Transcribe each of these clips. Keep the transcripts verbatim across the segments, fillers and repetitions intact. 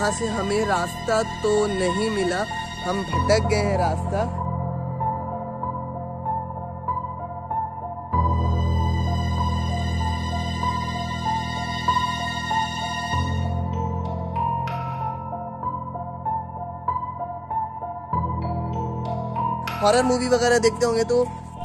यहाँ से हमें रास्ता तो नहीं मिला, हम भटक गए हैं रास्ता। हॉरर मूवी वगैरह देखते होंगे तो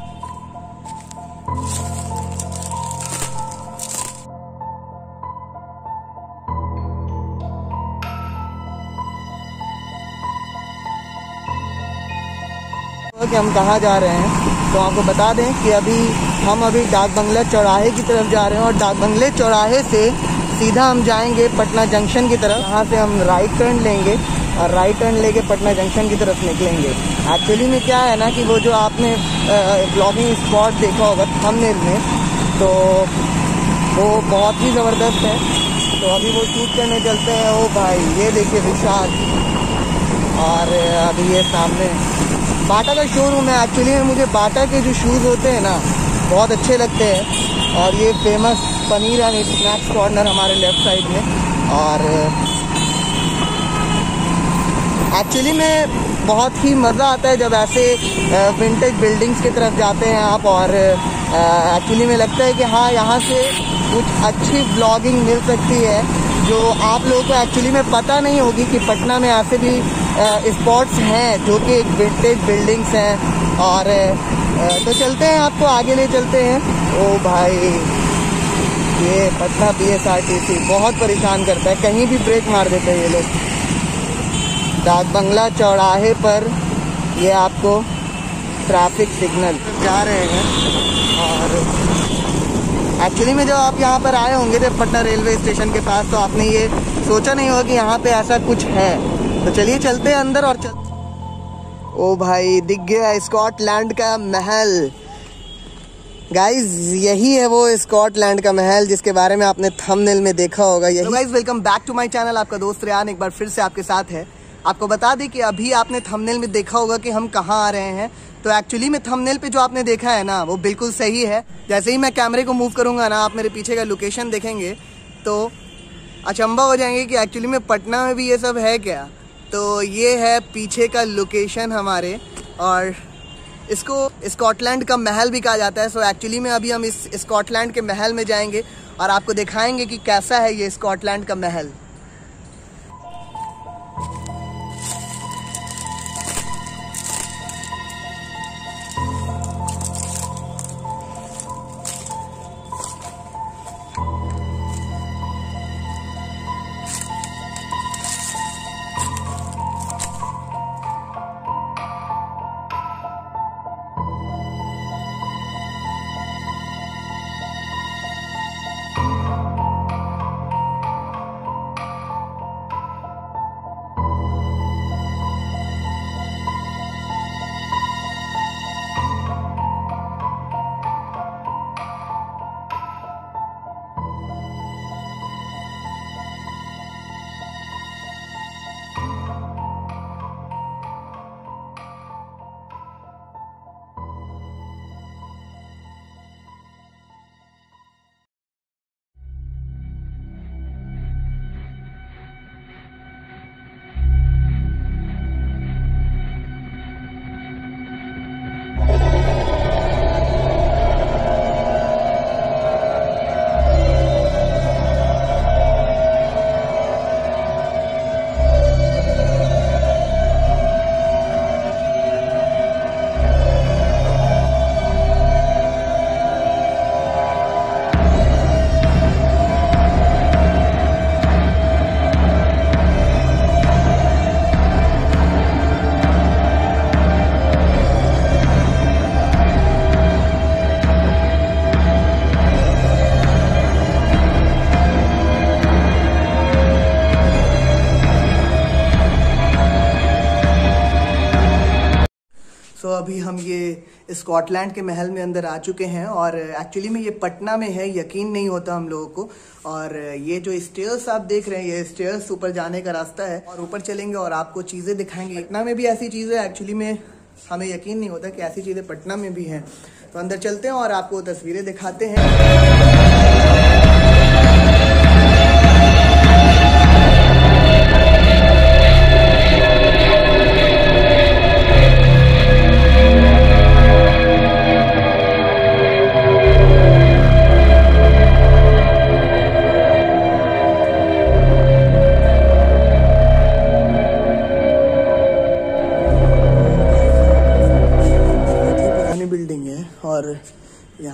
कि हम कहाँ जा रहे हैं, तो आपको बता दें कि अभी हम अभी डाक बंगला चौराहे की तरफ जा रहे हैं और डाक बंगले चौराहे से सीधा हम जाएंगे पटना जंक्शन की तरफ। यहाँ से हम राइट टर्न लेंगे और राइट टर्न लेके पटना जंक्शन की तरफ निकलेंगे। एक्चुअली में क्या है ना कि वो जो आपने ब्लॉगिंग स्पॉट देखा होगा थंबनेल में, तो वो बहुत ही ज़बरदस्त है। तो अभी वो शूट करने चलते हैं। ओ भाई ये देखिए विशाल, और अभी ये सामने बाटा का शोरूम है। एक्चुअली में मुझे बाटा के जो शूज़ होते हैं ना बहुत अच्छे लगते हैं। और ये famous paneer and snacks corner हमारे लेफ्ट साइड में। और एक्चुअली में बहुत ही मज़ा आता है जब ऐसे विंटेज बिल्डिंग्स की तरफ जाते हैं आप। और एक्चुअली में लगता है कि हाँ यहाँ से कुछ अच्छी ब्लॉगिंग मिल सकती है जो आप लोगों को एक्चुअली में पता नहीं होगी कि पटना में ऐसे भी स्पॉट्स हैं जो कि एक विंटेज बिल्डिंग्स हैं। और तो चलते हैं, आपको आगे ले चलते हैं। ओ भाई ये Patna B S R T C बहुत परेशान करता है, कहीं भी ब्रेक मार देते हैं ये लोग। डाक बंगला चौराहे पर ये आपको ट्रैफिक सिग्नल जा रहे हैं। और एक्चुअली में जब आप यहाँ पर आए होंगे जब पटना रेलवे स्टेशन के पास, तो आपने ये सोचा नहीं होगा कि यहाँ पे ऐसा कुछ है। तो चलिए चलते हैं अंदर और चल। ओ भाई दिख गया स्कॉटलैंड का महल। गाइज यही है वो स्कॉटलैंड का महल जिसके बारे में आपने थंबनेल में देखा होगा। यही guys welcome back to my channel. आपका दोस्त रेयान एक बार फिर से आपके साथ है। आपको बता दें कि अभी आपने थंबनेल में देखा होगा कि हम कहाँ आ रहे हैं। तो एक्चुअली में थंबनेल पे जो आपने देखा है ना वो बिल्कुल सही है। जैसे ही मैं कैमरे को मूव करूँगा ना, आप मेरे पीछे का लोकेशन देखेंगे तो अचंभा हो जाएंगे कि एक्चुअली में पटना में भी ये सब है क्या। तो ये है पीछे का लोकेशन हमारे, और इसको स्कॉटलैंड का महल भी कहा जाता है। सो एक्चुअली में अभी हम इस स्कॉटलैंड के महल में जाएंगे और आपको दिखाएंगे कि कैसा है ये स्कॉटलैंड का महल। तो अभी हम ये स्कॉटलैंड के महल में अंदर आ चुके हैं और एक्चुअली में ये पटना में है, यकीन नहीं होता हम लोगों को। और ये जो स्टेयर्स आप देख रहे हैं, ये स्टेयर्स ऊपर जाने का रास्ता है और ऊपर चलेंगे और आपको चीज़ें दिखाएंगे। पटना में भी ऐसी चीज़ें एक्चुअली में हमें यकीन नहीं होता कि ऐसी चीज़ें पटना में भी हैं। तो अंदर चलते हैं और आपको तस्वीरें दिखाते हैं।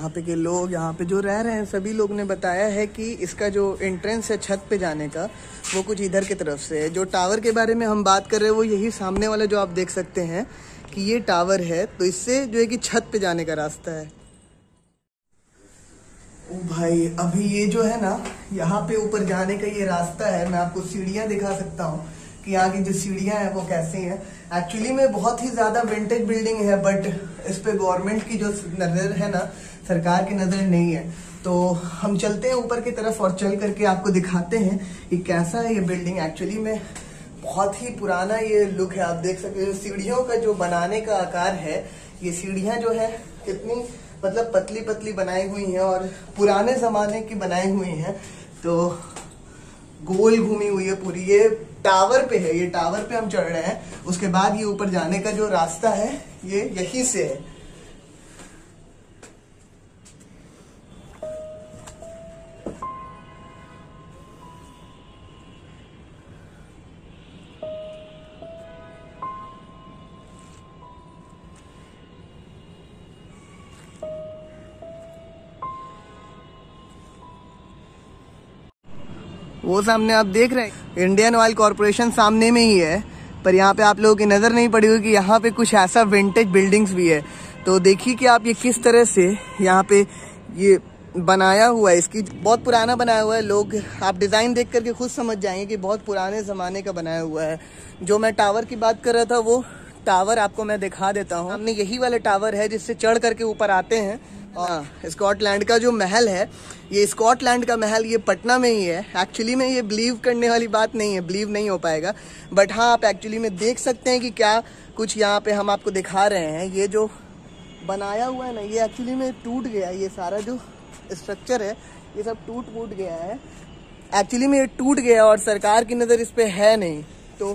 यहाँ पे के लोग, यहाँ पे जो रह रहे हैं सभी लोग ने बताया है कि इसका जो एंट्रेंस है छत पे जाने का वो कुछ इधर की तरफ से है। जो टावर के बारे में हम बात कर रहे हैं वो यही सामने वाला जो आप देख सकते हैं कि ये टावर है, तो इससे जो है कि छत पे जाने का रास्ता है। ओ भाई, अभी ये जो है ना यहाँ पे ऊपर जाने का ये रास्ता है। मैं आपको सीढ़ियाँ दिखा सकता हूँ कि यहाँ की जो सीढ़ियाँ हैं वो कैसी हैं। एक्चुअली में बहुत ही ज़्यादा विंटेज बिल्डिंग है, बट इस पे गवर्नमेंट की जो नज़र है ना, सरकार की नज़र नहीं है। तो हम चलते हैं ऊपर की तरफ और चल करके आपको दिखाते हैं कि कैसा है ये बिल्डिंग। एक्चुअली में बहुत ही पुराना ये लुक है। आप देख सकते हो सीढ़ियों का जो बनाने का आकार है, ये सीढ़ियाँ जो है कितनी मतलब पतली पतली बनाई हुई हैं और पुराने ज़माने की बनाई हुई हैं। तो गोल घूमी हुई है पूरी। ये टावर पे है, ये टावर पे हम चढ़ रहे हैं। उसके बाद ये ऊपर जाने का जो रास्ता है ये यहीं से है। वो सामने आप देख रहे हैं इंडियन ऑयल कॉर्पोरेशन सामने में ही है, पर यहाँ पे आप लोगों की नजर नहीं पड़ी होगी कि यहाँ पे कुछ ऐसा विंटेज बिल्डिंग्स भी है। तो देखिए कि आप ये किस तरह से यहाँ पे ये बनाया हुआ है। इसकी बहुत पुराना बनाया हुआ है। लोग आप डिजाइन देख करके खुद समझ जाएंगे कि बहुत पुराने जमाने का बनाया हुआ है। जो मैं टावर की बात कर रहा था वो टावर आपको मैं दिखा देता हूँ। हमने यही वाला टावर है जिससे चढ़ करके ऊपर आते हैं। हाँ, स्कॉटलैंड का जो महल है, ये स्कॉटलैंड का महल ये पटना में ही है। एक्चुअली में ये बिलीव करने वाली बात नहीं है, बिलीव नहीं हो पाएगा, बट हाँ आप एक्चुअली में देख सकते हैं कि क्या कुछ यहाँ पे हम आपको दिखा रहे हैं। ये जो बनाया हुआ है ना, ये एक्चुअली में टूट गया। ये सारा जो स्ट्रक्चर है ये सब टूट फूट गया है। एक्चुअली में ये टूट गया और सरकार की नज़र इस पे है नहीं। तो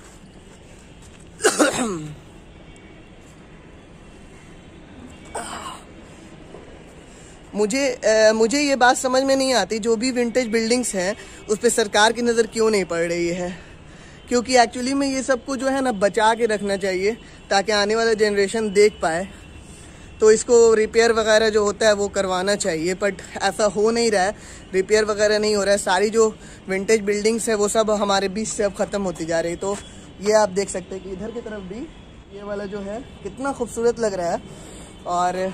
मुझे आ, मुझे ये बात समझ में नहीं आती, जो भी विंटेज बिल्डिंग्स हैं उस पर सरकार की नज़र क्यों नहीं पड़ रही है। क्योंकि एक्चुअली में ये सब को जो है ना बचा के रखना चाहिए ताकि आने वाला जनरेशन देख पाए। तो इसको रिपेयर वगैरह जो होता है वो करवाना चाहिए, बट ऐसा हो नहीं रहा है। रिपेयर वगैरह नहीं हो रहा है। सारी जो विंटेज बिल्डिंग्स है वो सब हमारे बीच से अब ख़त्म होती जा रही। तो ये आप देख सकते हैं कि इधर की तरफ भी ये वाला जो है कितना खूबसूरत लग रहा है। और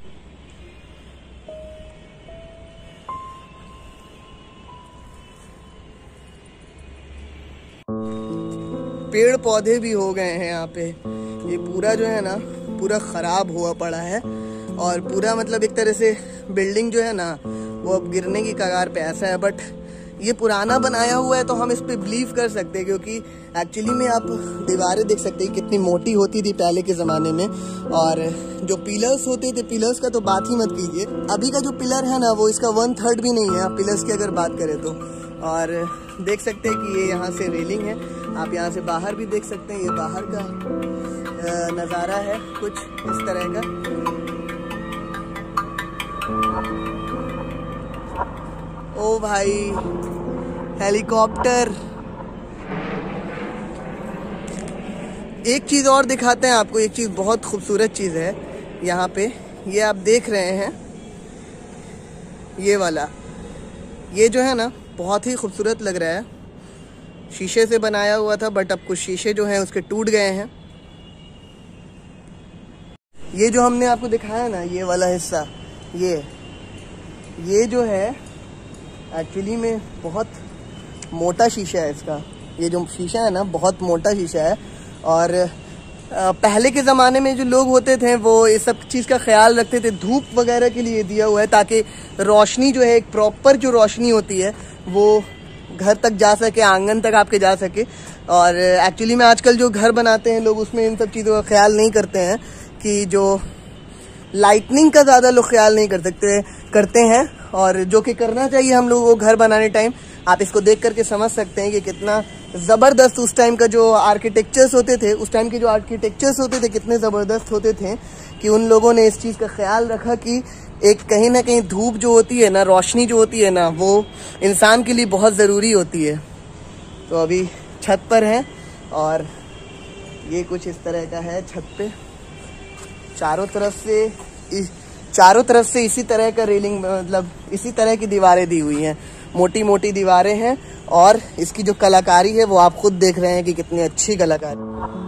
पेड़ पौधे भी हो गए हैं यहाँ पे। ये पूरा जो है ना पूरा ख़राब हुआ पड़ा है और पूरा मतलब एक तरह से बिल्डिंग जो है ना वो अब गिरने की कगार पे ऐसा है। बट ये पुराना बनाया हुआ है तो हम इस पे बिलीव कर सकते हैं, क्योंकि एक्चुअली में आप दीवारें देख सकते हैं कितनी मोटी होती थी पहले के ज़माने में। और जो पिलर्स होते थे, पिलर्स का तो बात ही मत कीजिए। अभी का जो पिलर है ना वो इसका वन थर्ड भी नहीं है पिलर्स की अगर बात करें तो। और देख सकते हैं कि ये यहाँ से रेलिंग है। आप यहाँ से बाहर भी देख सकते हैं। ये बाहर का नज़ारा है कुछ इस तरह का। ओ भाई, हेलीकॉप्टर। एक चीज़ और दिखाते हैं आपको। एक चीज़ बहुत खूबसूरत चीज़ है यहाँ पे। ये आप देख रहे हैं ये वाला, ये जो है ना बहुत ही खूबसूरत लग रहा है। शीशे से बनाया हुआ था बट अब कुछ शीशे जो हैं उसके टूट गए हैं। ये जो हमने आपको दिखाया ना ये वाला हिस्सा, ये ये जो है एक्चुअली में बहुत मोटा शीशा है इसका। ये जो शीशा है ना बहुत मोटा शीशा है। और पहले के ज़माने में जो लोग होते थे वो इस सब चीज़ का ख्याल रखते थे। धूप वगैरह के लिए दिया हुआ है ताकि रोशनी जो है एक प्रॉपर जो रोशनी होती है वो घर तक जा सके, आंगन तक आपके जा सके। और एक्चुअली में आजकल जो घर बनाते हैं लोग उसमें इन सब चीज़ों का ख्याल नहीं करते हैं कि जो लाइटनिंग का ज़्यादा लोग ख्याल नहीं कर सकते करते हैं। और जो कि करना चाहिए हम लोगों को घर बनाने टाइम। आप इसको देख करके समझ सकते हैं कि कितना ज़बरदस्त उस टाइम का जो आर्किटेक्चर्स होते थे, उस टाइम के जो आर्किटेक्चर्स होते थे कितने ज़बरदस्त होते थे कि उन लोगों ने इस चीज़ का ख्याल रखा कि एक कहीं ना कहीं धूप जो होती है ना, रोशनी जो होती है ना, वो इंसान के लिए बहुत ज़रूरी होती है। तो अभी छत पर है और ये कुछ इस तरह का है। छत पे चारों तरफ से इस चारों तरफ से इसी तरह का रेलिंग, मतलब इसी तरह की दीवारें दी हुई हैं, मोटी मोटी दीवारें हैं। और इसकी जो कलाकारी है वो आप खुद देख रहे हैं कि कितनी अच्छी कलाकारी।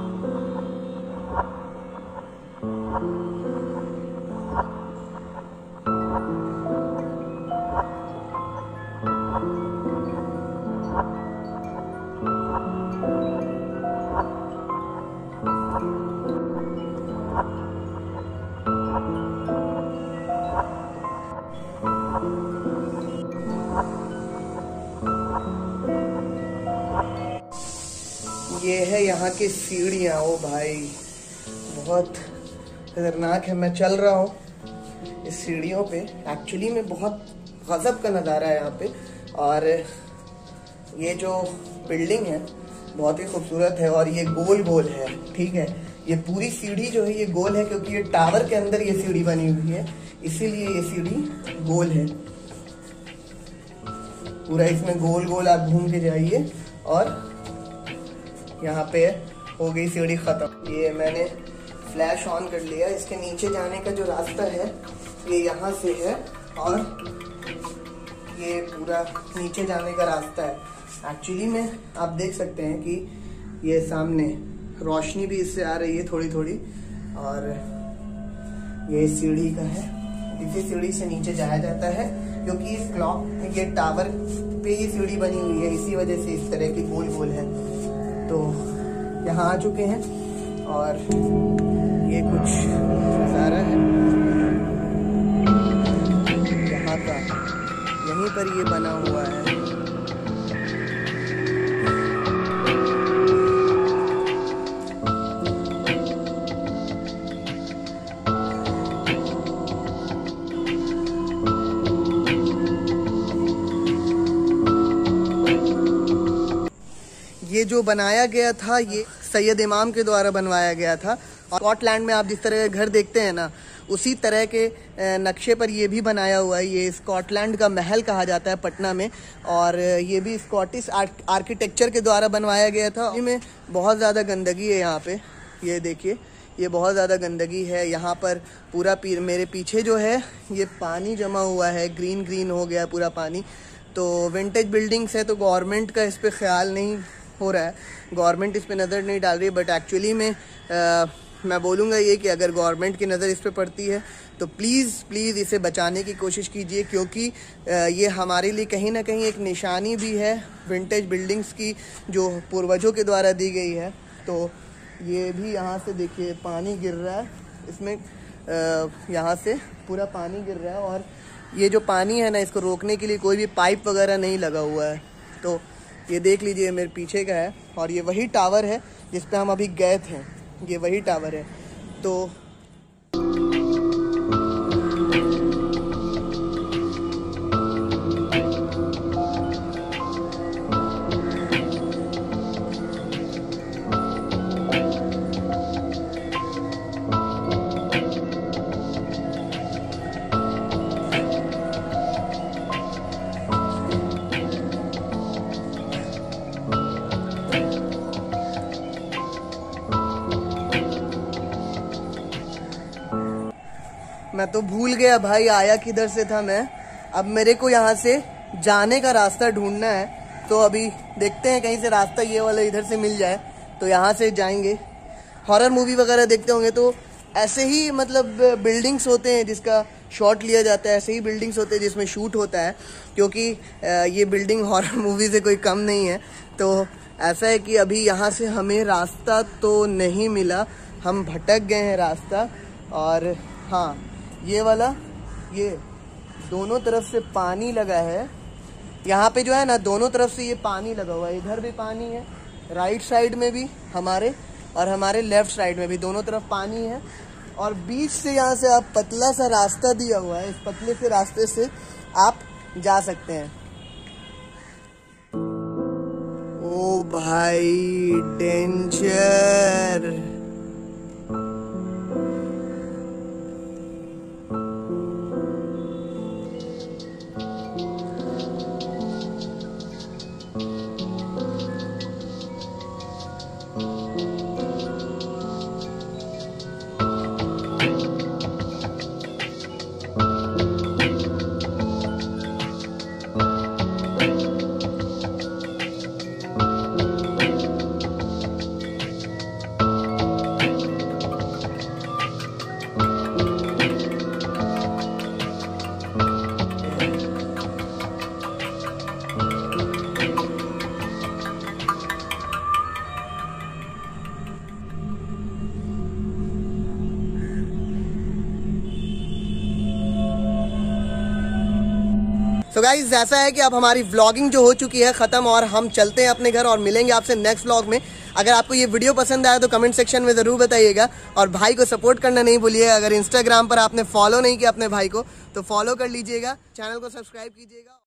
ये है यहाँ की सीढ़ियाँ। ओ भाई बहुत खतरनाक है। मैं चल रहा हूँ इस सीढ़ियों पे, एक्चुअली में बहुत गजब का नज़ारा है यहाँ पे। और ये जो बिल्डिंग है बहुत ही खूबसूरत है और ये गोल गोल है, ठीक है। ये पूरी सीढ़ी जो है ये गोल है क्योंकि ये टावर के अंदर ये सीढ़ी बनी हुई है, इसीलिए ये सीढ़ी गोल है। पूरा इसमें गोल गोल आप घूम के जाइए और यहाँ पे हो गई सीढ़ी खत्म। ये मैंने फ्लैश ऑन कर लिया। इसके नीचे जाने का जो रास्ता है ये यहाँ से है और ये पूरा नीचे जाने का रास्ता है। एक्चुअली में आप देख सकते हैं कि ये सामने रोशनी भी इससे आ रही है थोड़ी थोड़ी, और ये सीढ़ी का है। इसी सीढ़ी से नीचे जाया जाता है क्योंकि इस क्लॉक ये टावर पे ये सीढ़ी बनी हुई है, इसी वजह से इस तरह की गोल गोल है। तो यहाँ आ चुके हैं और ये कुछ नज़ारा है यहाँ का, यहीं पर ये बना हुआ है। ये जो बनाया गया था ये सैयद इमाम के द्वारा बनवाया गया था। और स्कॉटलैंड में आप जिस तरह के घर देखते हैं ना, उसी तरह के नक्शे पर ये भी बनाया हुआ है। ये स्कॉटलैंड का महल कहा जाता है पटना में, और ये भी स्कॉटिश आर्किटेक्चर के द्वारा बनवाया गया था। इसमें बहुत ज़्यादा गंदगी है यहाँ पे, ये देखिए ये बहुत ज़्यादा गंदगी है यहाँ पर। पूरा पी, मेरे पीछे जो है ये पानी जमा हुआ है, ग्रीन ग्रीन हो गया पूरा पानी। तो विंटेज बिल्डिंग्स है तो गवर्नमेंट का इस पर ख्याल नहीं हो रहा है, गवर्नमेंट इस पे नज़र नहीं डाल रही है। बट एक्चुअली में आ, मैं बोलूँगा ये कि अगर गवर्नमेंट की नज़र इस पे पड़ती है तो प्लीज़ प्लीज़ इसे बचाने की कोशिश कीजिए, क्योंकि आ, ये हमारे लिए कहीं ना कहीं एक निशानी भी है विंटेज बिल्डिंग्स की जो पूर्वजों के द्वारा दी गई है। तो ये भी यहाँ से देखिए पानी गिर रहा है, इसमें यहाँ से पूरा पानी गिर रहा है। और ये जो पानी है ना, इसको रोकने के लिए कोई भी पाइप वगैरह नहीं लगा हुआ है। तो ये देख लीजिए मेरे पीछे का है, और ये वही टावर है जिस पे हम अभी गए थे, ये वही टावर है। तो मैं तो भूल गया भाई आया किधर से था मैं। अब मेरे को यहाँ से जाने का रास्ता ढूंढना है, तो अभी देखते हैं कहीं से रास्ता ये वाला इधर से मिल जाए तो यहाँ से जाएंगे। हॉरर मूवी वगैरह देखते होंगे तो ऐसे ही मतलब बिल्डिंग्स होते हैं जिसका शॉट लिया जाता है, ऐसे ही बिल्डिंग्स होते हैं जिसमें शूट होता है, क्योंकि ये बिल्डिंग हॉरर मूवी से कोई कम नहीं है। तो ऐसा है कि अभी यहाँ से हमें रास्ता तो नहीं मिला, हम भटक गए हैं रास्ता। और हाँ, ये वाला ये दोनों तरफ से पानी लगा है यहाँ पे जो है ना, दोनों तरफ से ये पानी लगा हुआ है। इधर भी पानी है, राइट साइड में भी हमारे, और हमारे लेफ्ट साइड में भी, दोनों तरफ पानी है। और बीच से यहाँ से आप पतला सा रास्ता दिया हुआ है, इस पतले से रास्ते से आप जा सकते हैं। ओ भाई डेंजर। सो गाइज ऐसा है कि अब हमारी व्लॉगिंग जो हो चुकी है ख़त्म और हम चलते हैं अपने घर और मिलेंगे आपसे नेक्स्ट व्लॉग में। अगर आपको ये वीडियो पसंद आया तो कमेंट सेक्शन में ज़रूर बताइएगा और भाई को सपोर्ट करना नहीं भूलिएगा। अगर इंस्टाग्राम पर आपने फॉलो नहीं किया अपने भाई को तो फॉलो कर लीजिएगा, चैनल को सब्सक्राइब कीजिएगा।